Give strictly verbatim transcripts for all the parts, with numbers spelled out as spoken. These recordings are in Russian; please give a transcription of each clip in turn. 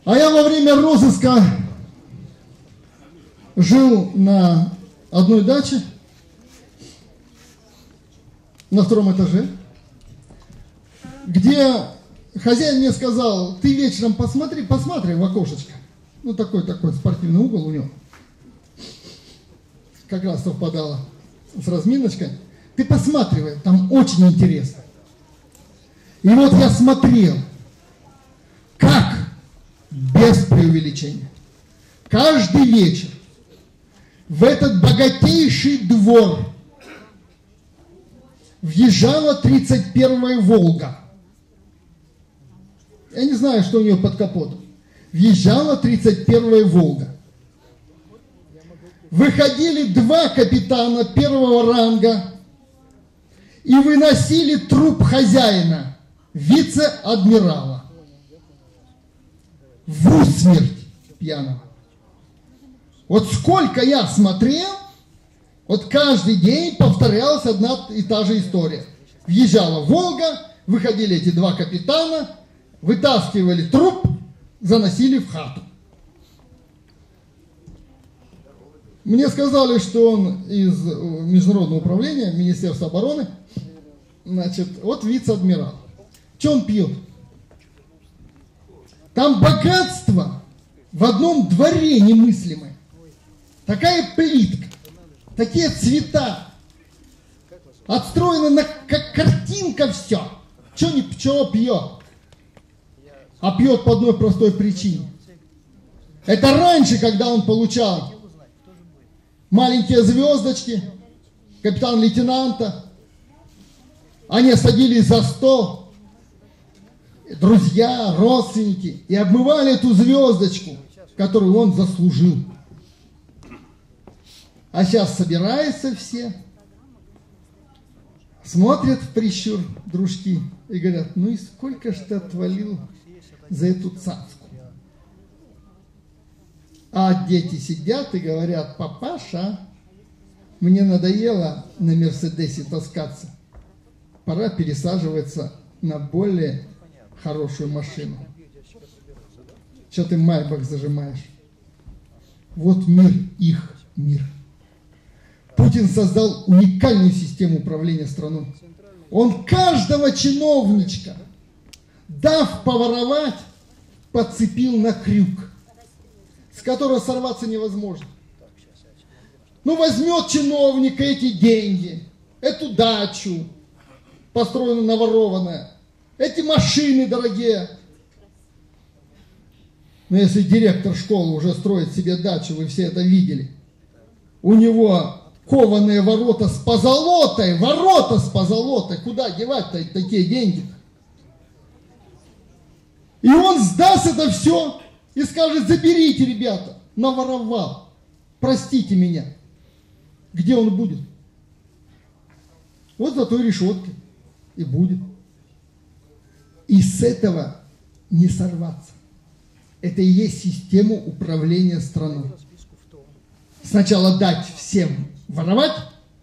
А я во время розыска жил на одной даче, на втором этаже, где хозяин мне сказал: ты вечером посмотри, посмотри в окошечко. Ну, такой-такой спортивный угол у него. Как раз совпадало с разминочкой. Ты посматривай, там очень интересно. И вот я смотрел, как, без преувеличения, каждый вечер в этот богатейший двор въезжала тридцать первая «Волга». Я не знаю, что у нее под капотом. Въезжала тридцать первая «Волга». Выходили два капитана первого ранга и выносили труп хозяина, вице-адмирала, в усмерть пьяного. Вот сколько я смотрел, вот каждый день повторялась одна и та же история. Въезжала «Волга», выходили эти два капитана, вытаскивали труп, заносили в хату. Мне сказали, что он из Международного управления, Министерства обороны, значит, вот вице-адмирал. Что он пьет? Там богатство в одном дворе немыслимое. Такая плитка, такие цвета, отстроено на, как картинка все. Что не пчела пьет? А пьет по одной простой причине. Это раньше, когда он получал маленькие звездочки, капитан-лейтенанта, они садились за стол, друзья, родственники, и обмывали эту звездочку, которую он заслужил. А сейчас собираются все, смотрят в прищур дружки и говорят: ну и сколько ж ты отвалил за эту цацку? А дети сидят и говорят: папаша, мне надоело на Мерседесе таскаться, пора пересаживаться на более хорошую машину. Что ты майбах зажимаешь? Вот мир, их мир. Путин создал уникальную систему управления страной. Он каждого чиновничка, дав поворовать, подцепил на крюк, с которого сорваться невозможно. Ну, возьмет чиновник эти деньги, эту дачу, построенную наворованная, эти машины дорогие. Но если директор школы уже строит себе дачу, вы все это видели, у него кованые ворота с позолотой, ворота с позолотой, куда девать-то такие деньги? И он сдаст это все и скажет: заберите, ребята, наворовал, простите меня. Где он будет? Вот за той решеткой и будет. И с этого не сорваться. Это и есть система управления страной. Сначала дать всем воровать,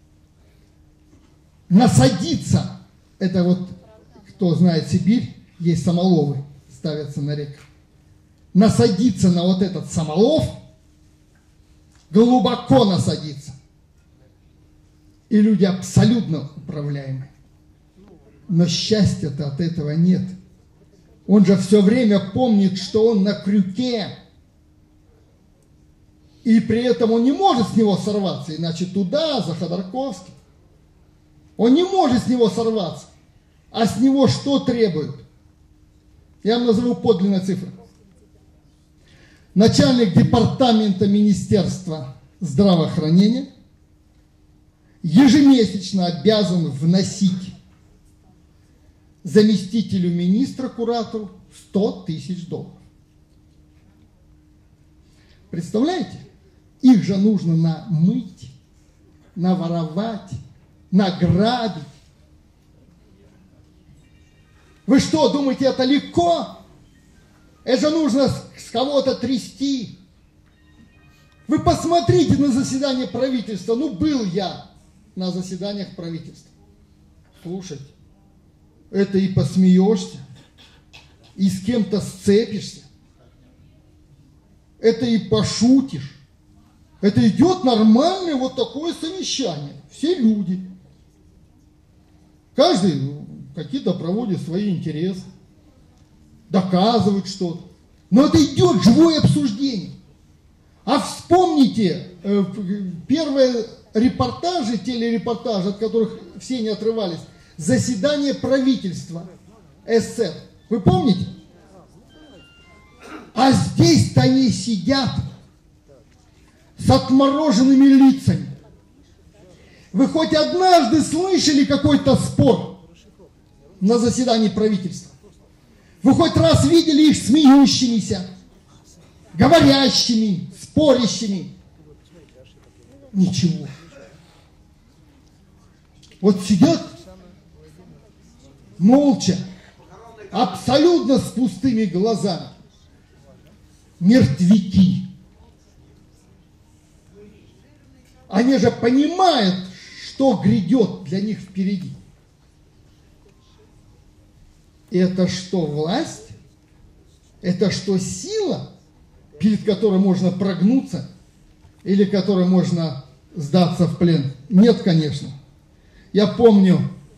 насадиться. Это вот, кто знает Сибирь, есть самоловы, ставятся на реках. Насадиться на вот этот самолов, глубоко насадиться. И люди абсолютно управляемы. Но счастья-то от этого нет. Он же все время помнит, что он на крюке. И при этом он не может с него сорваться, иначе туда, за Ходорковским. Он не может с него сорваться. А с него что требуют? Я вам назову подлинные цифры. Начальник департамента Министерства здравоохранения ежемесячно обязан вносить заместителю министра, куратору сто тысяч долларов. Представляете? Их же нужно намыть, наворовать, награбить. Вы что, думаете, это легко? Это же нужно с кого-то трясти. Вы посмотрите на заседание правительства. Ну, был я на заседаниях правительства. Слушайте, это и посмеешься, и с кем-то сцепишься. это и пошутишь. Это идет нормальное вот такое совещание. Все люди. Каждый ну, какие-то проводит свои интересы. Доказывает что-то. Но это идет живое обсуждение. А вспомните э, первые репортажи, телерепортажи, от которых все не отрывались. Заседание правительства СССР. Вы помните? А здесь-то они сидят с отмороженными лицами. Вы хоть однажды слышали какой-то спор на заседании правительства? Вы хоть раз видели их смеющимися, говорящими, спорящими? Ничего. Вот сидят молча, абсолютно с пустыми глазами. Мертвяки. Они же понимают, что грядет для них впереди. Это что, власть? Это что, сила, перед которой можно прогнуться или которой можно сдаться в плен? Нет, конечно. Я помню,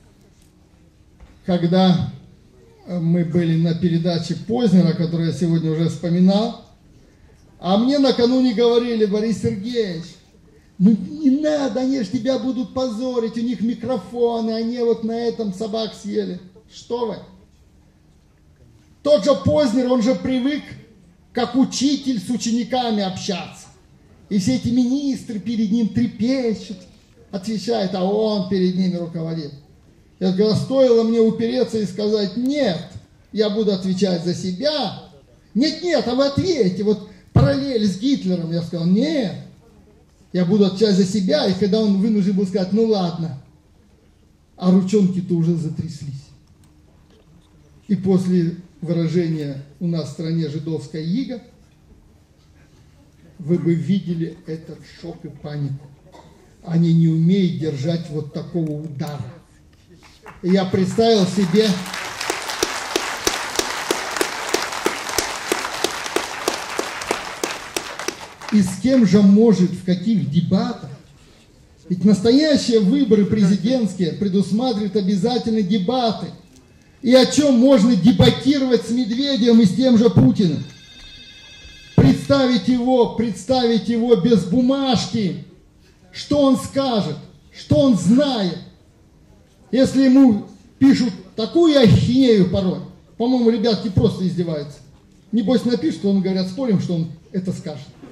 когда мы были на передаче Познера, которую я сегодня уже вспоминал, а мне накануне говорили: Борис Сергеевич, ну не надо, они же тебя будут позорить, у них микрофоны, они вот на этом собак съели. Что вы? Тот же Познер, он же привык, как учитель, с учениками общаться. И все эти министры перед ним трепещут, отвечают, а он перед ними руководит. Я говорю, стоило мне упереться и сказать: нет, я буду отвечать за себя. Нет, нет, а вы ответьте. Вот параллель с Гитлером. Я сказал: нет, я буду отвечать за себя. И когда он вынужден был сказать: ну ладно, а ручонки-то уже затряслись. И после выражения у нас в стране жидовская ига, вы бы видели этот шок и панику. Они не умеют держать вот такого удара. И я представил себе, и с кем же может, в каких дебатах. Ведь настоящие выборы президентские предусматривают обязательно дебаты. И о чем можно дебатировать с Медведевым и с тем же Путиным? Представить его, представить его без бумажки. Что он скажет? Что он знает? Если ему пишут такую ахинею порой, по-моему, ребятки просто издеваются. Небось напишут, он, говорят, спорим, что он это скажет.